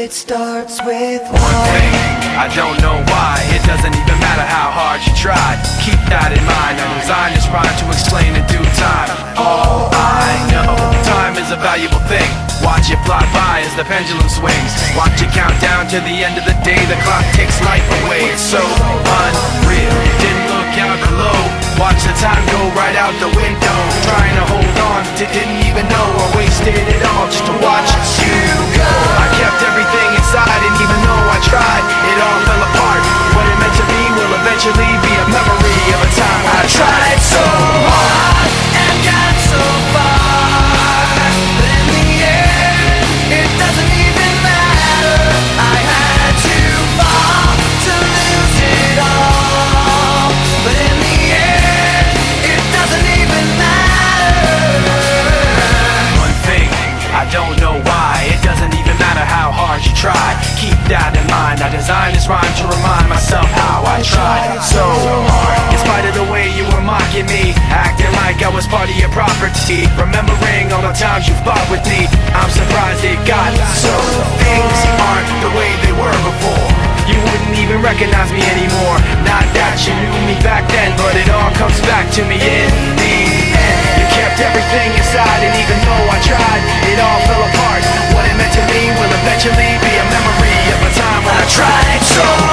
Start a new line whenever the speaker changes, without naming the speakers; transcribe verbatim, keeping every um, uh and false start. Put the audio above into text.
It starts with
one thing, I don't know why. It doesn't even matter how hard you try. Keep that in mind. I designed this rhyme to explain in due time. All I know, time is a valuable thing. Watch it fly by as the pendulum swings. Watch it count down to the end of the day. The clock takes life away. It's so unreal. Didn't look out below. Watch the time go right out the window. Trying to hold on to didn't even know I wasted it all just to watch you go. I kept everything inside, and even though I tried, it all fell apart. What it meant to me will eventually be a memory of a time I tried so hard and got so far, but in the end, it doesn't even matter. I had to fall to lose it all, but in the end, it doesn't even matter. One thing, I don't know why. It doesn't even matter how hard you try. Keep that in mind. I designed this rhyme to remind myself how I tried so hard. In spite of the way you were mocking me, acting like I was part of your property, remembering all the times you fought with me, I'm surprised it got so. Things aren't the way they were before. You wouldn't even recognize me anymore. Not that you knew me back then, but it all comes back to me in the end. You kept everything inside, and even though I tried, it all fell apart. What it meant to me will eventually be a memory of a time when I tried so